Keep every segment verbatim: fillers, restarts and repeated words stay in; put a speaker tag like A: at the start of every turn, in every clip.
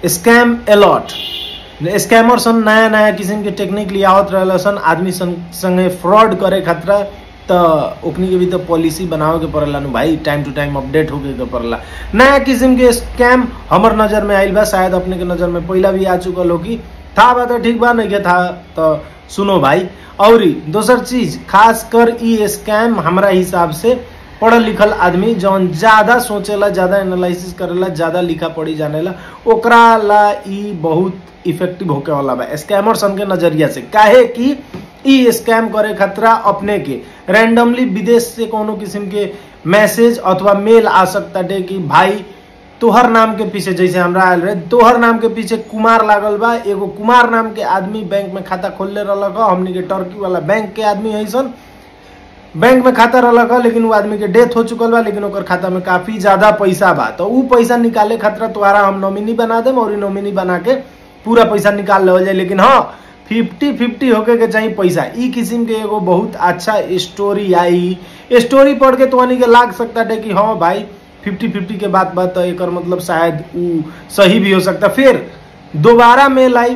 A: Scam allot. Scammer सन नया नया किस्म के टेक्निक लियावत रहल सन आदमी संगे फ्रॉड करे खातिर, तो ओकनी के भी तो पॉलिसी बनावे के पड़ेला नु भाई, टाइम टू टाइम अपडेट होके के पड़ेला। नया किस्म के स्कैम हमर नजर में आइल बा, शायद अपने के नजर में पहला भी आ चुकल हो कि था बा तो ठीक बा, नहीं के था तो सुनो भाई। और दोसर चीज खास कर ई स्कैम हमरा हिसाब से पढ़ल लिखल आदमी जौन ज्यादा सोचेला, ज्यादा एनालिसिस करेला, ज्यादा लिखा पढ़ी जानेला, ओकरा ला ई बहुत इफेक्टिव होके वाला बा स्कैमर सन के नजरिया से। काहे कि ई स्कैम करे खतरा अपने के रैंडमली विदेश से कोनो किस्म के मैसेज अथवा मेल आ सकता है कि भाई तोहर नाम के पीछे, जैसे हमरा आयल रहे, तोहर नाम के पीछे कुमार लागल बा, एगो कुमार नाम के आदमी बैंक में खाता खोलले रहलक, हमनी के टर्की वाला बैंक के आदमी ऐसन बैंक में खाता रहलक, लेकिन वो आदमी के डेथ हो चुकल बा, लेकिन ओकर खाता में काफी ज्यादा पैसा बा, तो ऊ पैसा निकाले खतरा तोहरा हम नॉमिनी बना देम और नॉमिनी बना के पूरा पैसा निकाल ले जाए। लेकिन हाँ फिफ्टी फिफ्टी होके के चाहिए पैसा। ई किस्म के एगो बहुत अच्छा स्टोरी आई, स्टोरी पढ़ के तो के लाग सकता है कि हाँ भाई फिफ्टी फिफ्टी के बात बात तो एक मतलब शायद ऊ सही भी हो सकता। फिर दोबारा मेल आई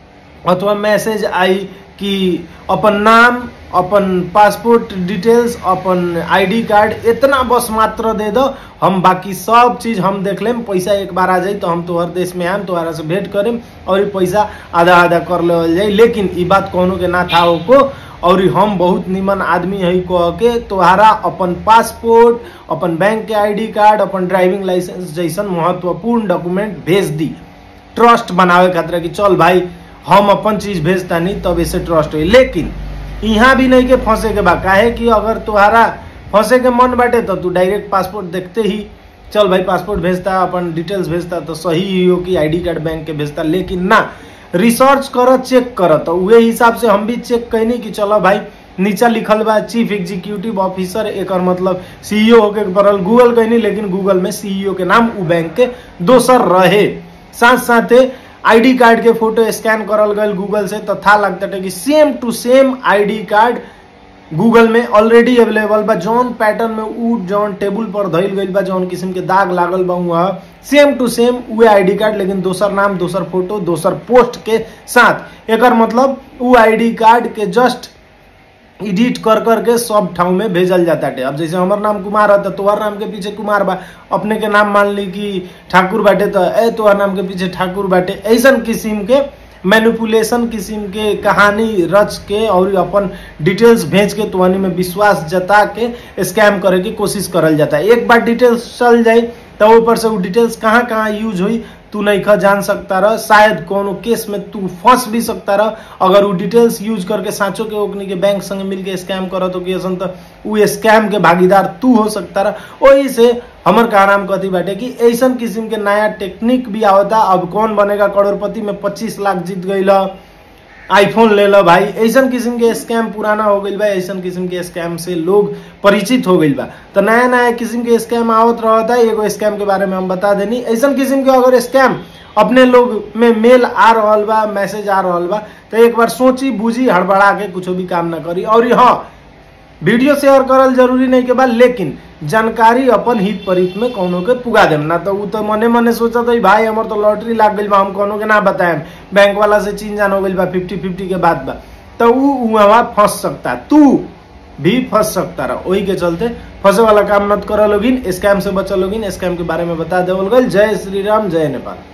A: अथवा मैसेज आई कि अपन नाम, अपन पासपोर्ट डिटेल्स, अपन आईडी कार्ड इतना बस मात्र दे दो, हम बाकी सब चीज हम देख लेम, पैसा एक बार आ जाए तो हम तोहर देश में आम, तोहरा से भेंट करेम और ये पैसा आधा आधा कर ले जाए। लेकिन ई बात कोनो के ना था ओको, और हम बहुत निमन आदमी है कह के तोहरा अपन पासपोर्ट, अपन बैंक के आईडी कार्ड, अपन ड्राइविंग लाइसेंस जैसन महत्वपूर्ण डॉक्यूमेंट भेज दी ट्रस्ट बनावे खातिर कि चल भाई हम अपन चीज भेजता नहीं तब ऐसे ट्रस्ट हुई। लेकिन यहाँ भी नहीं के फंसे के बा, काहे कि अगर तुम्हारा फंसे के मन बाटे तो तू डायरेक्ट पासपोर्ट देखते ही चल भाई पासपोर्ट भेजता, अपन डिटेल्स भेजता तो सही ही हो कि आईडी कार्ड बैंक के भेजता। लेकिन ना, रिसर्च कर, चेक कर, तो उहे हिसाब से हम भी चेक कैनी कि चलो भाई नीचा लिखल बा चीफ एग्जीक्यूटिव ऑफिसर, एक मतलब सीईओ होके पड़ल। गूगल कैनी, लेकिन गूगल में सीईओ के नाम उ बैंक के दोसर रहे। साथ साथ आईडी कार्ड के फोटो स्कैन करल गल गूगल से, तो था लगता है कि same to same ID card Google में ऑलरेडी अवेलेबल बा। जौन पैटर्न में उ जौन टेबल पर धइल गइल बा, जौन किस्म के दाग लागल बा वहां सेम टू सेम उ आईडी कार्ड, लेकिन दोसर नाम, दोसर फोटो, दोसर पोस्ट के साथ। एकर मतलब उ आईडी कार्ड के जस्ट एडिट कर करके सब ठाव में भेजल जाता है। अब जैसे हमार नाम कुमार है तो तोहर नाम के पीछे कुमार बा, अपने के नाम मान ली कि ठाकुर बाटे तो ए तोहर नाम के पीछे ठाकुर बाटे। ऐसा किस्म के मैनिपुलेशन किस्म के कहानी रच के और अपन डिटेल्स भेज के तुहानी में विश्वास जता के स्कैम करे की कोशिश करल जाता है। एक बार डिटेल्स चल जाए तो ऊपर से वो डिटेल्स कहाँ कहाँ यूज हुई तू नहीं खा जान सकता रह। शायद कोनो केस में तू फंस भी सकता रह अगर वो डिटेल्स यूज करके साँचो के ओकनी के बैंक संग मिल के स्कैम करत हो कि असन तो वो स्कैम के भागीदार तू हो सकता रह। वही से हमर का नाम कथी बाटे कि ऐसा किस्म के नया टेक्निक भी आवता। अब कौन बनेगा करोड़पति में पच्चीस लाख जीत गई, आईफोन ले लो भाई। ऐसा किस्म के स्कैम पुराना हो गई बा, ऐसा किस्म के स्कैम से लोग परिचित हो गई बा। तो नया नया किस्म के स्कैम आवत रहता है। एगो स्कैम के बारे में हम बता देनी। ऐसा किस्म के अगर स्कैम अपने लोग में मेल आ रहा बा, मैसेज आ रहा बा, तो एक बार सोची बुझी हड़बड़ा के कुछ भी काम ना करी। और हाँ, वीडियो शेयर करल जरूरी नहीं के बाद, लेकिन जानकारी अपन हित परित में कोनो के पुगा देम ना। तो उ तो मने मने सोचत है भाई हमर तो लॉटरी लाग गइल बा, हम कोनो के ना बताएम, बैंक वाला से चीन जान हो गइल बा, फिफ्टी फिफ्टी के बात बा, तो उ वहां फंस सकता, तू भी फंस सकता रहा। वही के चलते फंसे वाला काम मत करो लोगिन, स्कैम से बचो लोगिन। स्कैम के बारे में बता देवल गइल। जय श्री राम, जय नेपाल।